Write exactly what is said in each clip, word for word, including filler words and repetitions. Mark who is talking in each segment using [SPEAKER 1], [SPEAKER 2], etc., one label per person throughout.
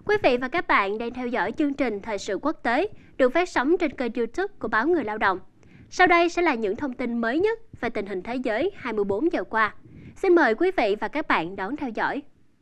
[SPEAKER 1] Quý vị và các bạn đang theo dõi chương trình Thời sự quốc tế được phát sóng trên kênh YouTube của báo Người Lao động. Sau đây sẽ là những thông tin mới nhất về tình hình thế giới hai mươi bốn giờ qua. Xin mời quý vị và các bạn đón theo dõi.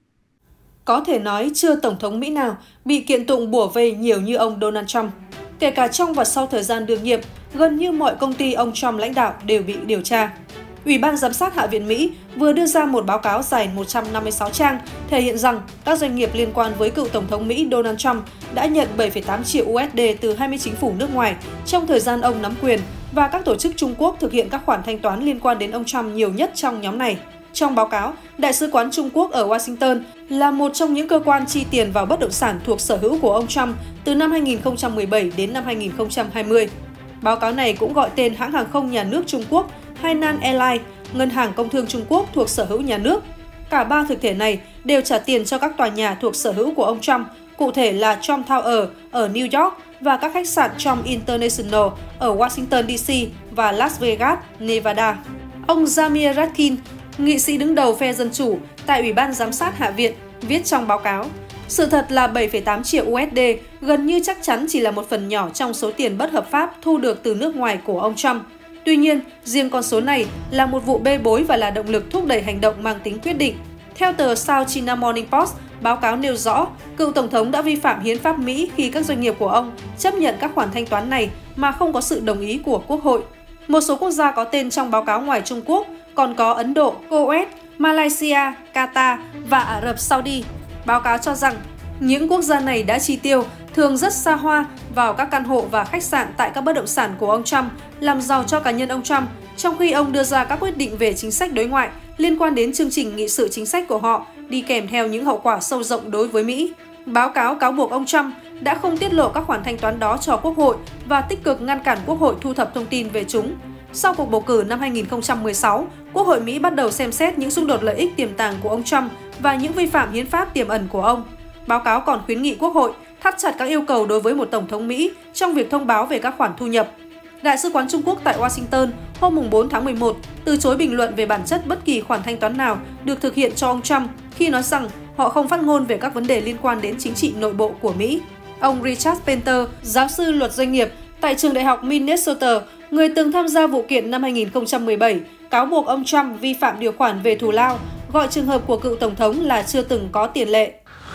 [SPEAKER 2] Có thể nói chưa Tổng thống Mỹ nào bị kiện tụng bủa vây nhiều như ông Donald Trump. Kể cả trong và sau thời gian đương nhiệm, gần như mọi công ty ông Trump lãnh đạo đều bị điều tra. Ủy ban Giám sát Hạ viện Mỹ vừa đưa ra một báo cáo dài một trăm năm mươi sáu trang thể hiện rằng các doanh nghiệp liên quan với cựu Tổng thống Mỹ Donald Trump đã nhận bảy phẩy tám triệu u ét đê từ hai mươi chính phủ nước ngoài trong thời gian ông nắm quyền và các tổ chức Trung Quốc thực hiện các khoản thanh toán liên quan đến ông Trump nhiều nhất trong nhóm này. Trong báo cáo, Đại sứ quán Trung Quốc ở Washington là một trong những cơ quan chi tiền vào bất động sản thuộc sở hữu của ông Trump từ năm hai nghìn không trăm mười bảy đến năm hai nghìn không trăm hai mươi. Báo cáo này cũng gọi tên hãng hàng không nhà nước Trung Quốc Hainan Airlines, Ngân hàng Công thương Trung Quốc thuộc sở hữu nhà nước. Cả ba thực thể này đều trả tiền cho các tòa nhà thuộc sở hữu của ông Trump, cụ thể là Trump Tower ở New York và các khách sạn Trump International ở Washington đê xê và Las Vegas, Nevada. Ông Jamir Ratkin, nghị sĩ đứng đầu phe Dân Chủ tại Ủy ban Giám sát Hạ viện, viết trong báo cáo, sự thật là bảy phẩy tám triệu u ét đê gần như chắc chắn chỉ là một phần nhỏ trong số tiền bất hợp pháp thu được từ nước ngoài của ông Trump. Tuy nhiên, riêng con số này là một vụ bê bối và là động lực thúc đẩy hành động mang tính quyết định. Theo tờ South China Morning Post, báo cáo nêu rõ, cựu Tổng thống đã vi phạm hiến pháp Mỹ khi các doanh nghiệp của ông chấp nhận các khoản thanh toán này mà không có sự đồng ý của Quốc hội. Một số quốc gia có tên trong báo cáo ngoài Trung Quốc còn có Ấn Độ, Kuwait, Malaysia, Qatar và Ả Rập Saudi. Báo cáo cho rằng, những quốc gia này đã chi tiêu, thường rất xa hoa, vào các căn hộ và khách sạn tại các bất động sản của ông Trump, làm giàu cho cá nhân ông Trump, trong khi ông đưa ra các quyết định về chính sách đối ngoại liên quan đến chương trình nghị sự chính sách của họ, đi kèm theo những hậu quả sâu rộng đối với Mỹ. Báo cáo cáo buộc ông Trump đã không tiết lộ các khoản thanh toán đó cho Quốc hội và tích cực ngăn cản Quốc hội thu thập thông tin về chúng. Sau cuộc bầu cử năm hai nghìn không trăm mười sáu, Quốc hội Mỹ bắt đầu xem xét những xung đột lợi ích tiềm tàng của ông Trump và những vi phạm hiến pháp tiềm ẩn của ông. Báo cáo còn khuyến nghị Quốc hội thắt chặt các yêu cầu đối với một Tổng thống Mỹ trong việc thông báo về các khoản thu nhập. Đại sứ quán Trung Quốc tại Washington hôm bốn tháng mười một từ chối bình luận về bản chất bất kỳ khoản thanh toán nào được thực hiện cho ông Trump khi nói rằng họ không phát ngôn về các vấn đề liên quan đến chính trị nội bộ của Mỹ. Ông Richard Painter, giáo sư luật doanh nghiệp tại trường đại học Minnesota, người từng tham gia vụ kiện năm hai nghìn không trăm mười bảy, cáo buộc ông Trump vi phạm điều khoản về thù lao, gọi trường hợp của cựu Tổng thống là chưa từng có tiền lệ.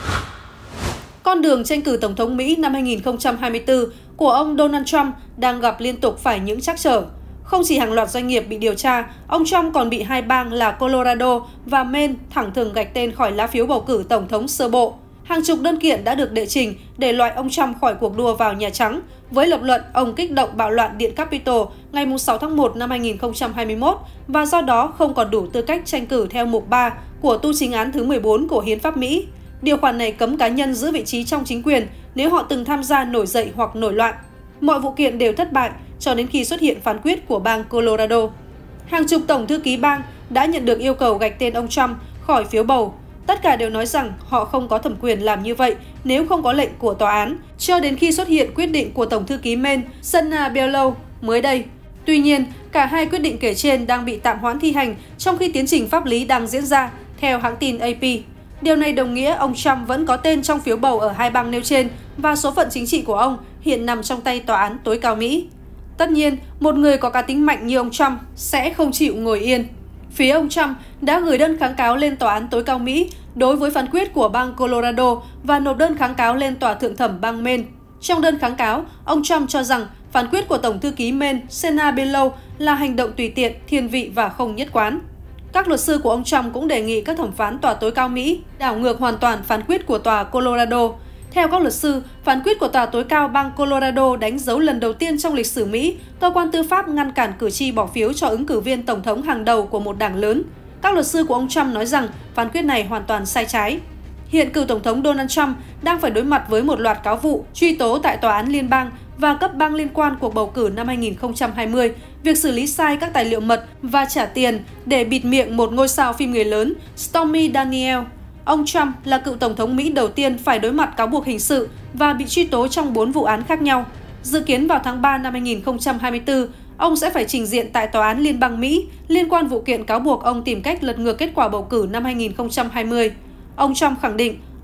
[SPEAKER 2] Con đường tranh cử Tổng thống Mỹ năm hai nghìn không trăm hai mươi tư của ông Donald Trump đang gặp liên tục phải những trắc trở. Không chỉ hàng loạt doanh nghiệp bị điều tra, ông Trump còn bị hai bang là Colorado và Maine thẳng thừng gạch tên khỏi lá phiếu bầu cử Tổng thống sơ bộ. Hàng chục đơn kiện đã được đệ trình để loại ông Trump khỏi cuộc đua vào Nhà Trắng, với lập luận ông kích động bạo loạn Điện Capitol ngày sáu tháng một năm hai nghìn không trăm hai mươi mốt và do đó không còn đủ tư cách tranh cử theo mục ba của tu chính án thứ mười bốn của Hiến pháp Mỹ. Điều khoản này cấm cá nhân giữ vị trí trong chính quyền nếu họ từng tham gia nổi dậy hoặc nổi loạn. Mọi vụ kiện đều thất bại cho đến khi xuất hiện phán quyết của bang Colorado. Hàng chục tổng thư ký bang đã nhận được yêu cầu gạch tên ông Trump khỏi phiếu bầu. Tất cả đều nói rằng họ không có thẩm quyền làm như vậy nếu không có lệnh của tòa án, cho đến khi xuất hiện quyết định của Tổng thư ký Maine Shanna Bellow mới đây. Tuy nhiên, cả hai quyết định kể trên đang bị tạm hoãn thi hành trong khi tiến trình pháp lý đang diễn ra, theo hãng tin a pê. Điều này đồng nghĩa ông Trump vẫn có tên trong phiếu bầu ở hai bang nêu trên và số phận chính trị của ông hiện nằm trong tay tòa án tối cao Mỹ. Tất nhiên, một người có cá tính mạnh như ông Trump sẽ không chịu ngồi yên. Phía ông Trump đã gửi đơn kháng cáo lên tòa án tối cao Mỹ đối với phán quyết của bang Colorado và nộp đơn kháng cáo lên tòa thượng thẩm bang Maine. Trong đơn kháng cáo, ông Trump cho rằng phán quyết của Tổng thư ký Maine Shanna Bellow là hành động tùy tiện, thiên vị và không nhất quán. Các luật sư của ông Trump cũng đề nghị các thẩm phán tòa tối cao Mỹ đảo ngược hoàn toàn phán quyết của tòa Colorado. Theo các luật sư, phán quyết của tòa tối cao bang Colorado đánh dấu lần đầu tiên trong lịch sử Mỹ, cơ quan tư pháp ngăn cản cử tri bỏ phiếu cho ứng cử viên tổng thống hàng đầu của một đảng lớn. Các luật sư của ông Trump nói rằng phán quyết này hoàn toàn sai trái. Hiện cựu Tổng thống Donald Trump đang phải đối mặt với một loạt cáo vụ, truy tố tại tòa án liên bang và cấp bang liên quan cuộc bầu cử năm hai nghìn không trăm hai mươi, việc xử lý sai các tài liệu mật và trả tiền để bịt miệng một ngôi sao phim người lớn Stormy Daniels. Ông Trump là cựu Tổng thống Mỹ đầu tiên phải đối mặt cáo buộc hình sự và bị truy tố trong bốn vụ án khác nhau. Dự kiến vào tháng ba năm hai nghìn không trăm hai mươi tư, ông sẽ phải trình diện tại Tòa án Liên bang Mỹ liên quan vụ kiện cáo buộc ông tìm cách lật ngược kết quả bầu cử năm hai nghìn không trăm hai mươi. Ông Trump khẳng định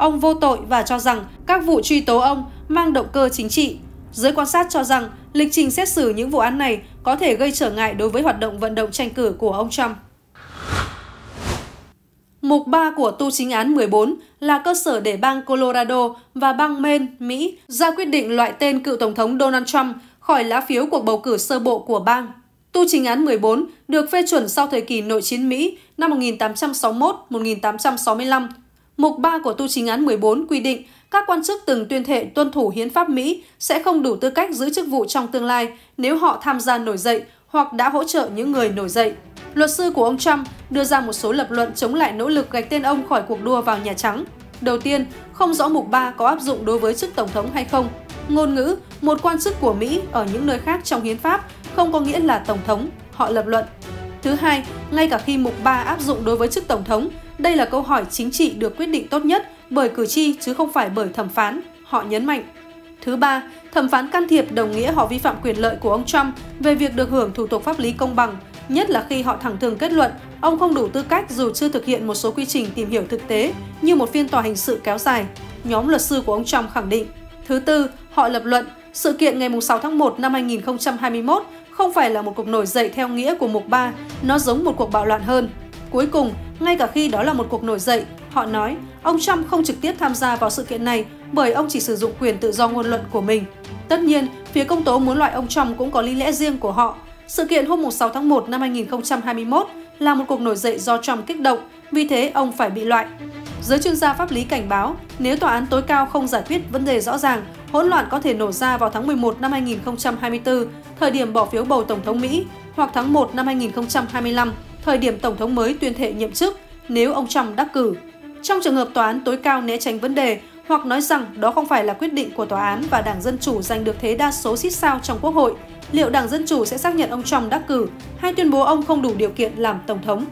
[SPEAKER 2] ông vô tội và cho rằng các vụ truy tố ông mang động cơ chính trị. Giới quan sát cho rằng lịch trình xét xử những vụ án này có thể gây trở ngại đối với hoạt động vận động tranh cử của ông Trump. Mục ba của tu chính án mười bốn là cơ sở để bang Colorado và bang Maine, Mỹ ra quyết định loại tên cựu Tổng thống Donald Trump khỏi lá phiếu cuộc bầu cử sơ bộ của bang. Tu chính án mười bốn được phê chuẩn sau thời kỳ nội chiến Mỹ năm một nghìn tám trăm sáu mươi mốt đến một nghìn tám trăm sáu mươi lăm. Mục ba của tu chính án mười bốn quy định các quan chức từng tuyên thệ tuân thủ hiến pháp Mỹ sẽ không đủ tư cách giữ chức vụ trong tương lai nếu họ tham gia nổi dậy hoặc đã hỗ trợ những người nổi dậy. Luật sư của ông Trump đưa ra một số lập luận chống lại nỗ lực gạch tên ông khỏi cuộc đua vào Nhà Trắng. Đầu tiên, không rõ mục ba có áp dụng đối với chức Tổng thống hay không. Ngôn ngữ, một quan chức của Mỹ ở những nơi khác trong hiến pháp không có nghĩa là Tổng thống, họ lập luận. Thứ hai, ngay cả khi mục ba áp dụng đối với chức Tổng thống, đây là câu hỏi chính trị được quyết định tốt nhất bởi cử tri chứ không phải bởi thẩm phán, họ nhấn mạnh. Thứ ba, thẩm phán can thiệp đồng nghĩa họ vi phạm quyền lợi của ông Trump về việc được hưởng thủ tục pháp lý công bằng, nhất là khi họ thẳng thừng kết luận ông không đủ tư cách dù chưa thực hiện một số quy trình tìm hiểu thực tế như một phiên tòa hình sự kéo dài, nhóm luật sư của ông Trump khẳng định. Thứ tư, họ lập luận sự kiện ngày sáu tháng một năm hai nghìn không trăm hai mươi mốt không phải là một cuộc nổi dậy theo nghĩa của mục ba, nó giống một cuộc bạo loạn hơn. Cuối cùng, ngay cả khi đó là một cuộc nổi dậy, họ nói ông Trump không trực tiếp tham gia vào sự kiện này bởi ông chỉ sử dụng quyền tự do ngôn luận của mình. Tất nhiên, phía công tố muốn loại ông Trump cũng có lý lẽ riêng của họ. Sự kiện hôm sáu tháng một năm hai nghìn không trăm hai mươi mốt là một cuộc nổi dậy do Trump kích động, vì thế ông phải bị loại. Giới chuyên gia pháp lý cảnh báo, nếu tòa án tối cao không giải quyết vấn đề rõ ràng, hỗn loạn có thể nổ ra vào tháng mười một năm hai nghìn không trăm hai mươi tư, thời điểm bỏ phiếu bầu Tổng thống Mỹ, hoặc tháng một năm hai nghìn không trăm hai mươi lăm, thời điểm Tổng thống mới tuyên thệ nhậm chức, nếu ông Trump đắc cử. Trong trường hợp tòa án tối cao né tránh vấn đề, hoặc nói rằng đó không phải là quyết định của tòa án và Đảng Dân Chủ giành được thế đa số xít sao trong Quốc hội, liệu Đảng Dân Chủ sẽ xác nhận ông Trump đắc cử hay tuyên bố ông không đủ điều kiện làm Tổng thống?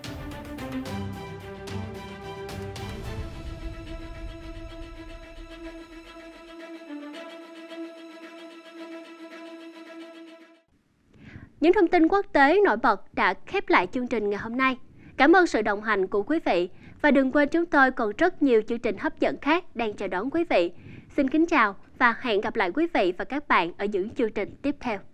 [SPEAKER 1] Những thông tin quốc tế nổi bật đã khép lại chương trình ngày hôm nay. Cảm ơn sự đồng hành của quý vị và đừng quên chúng tôi còn rất nhiều chương trình hấp dẫn khác đang chờ đón quý vị. Xin kính chào và hẹn gặp lại quý vị và các bạn ở những chương trình tiếp theo.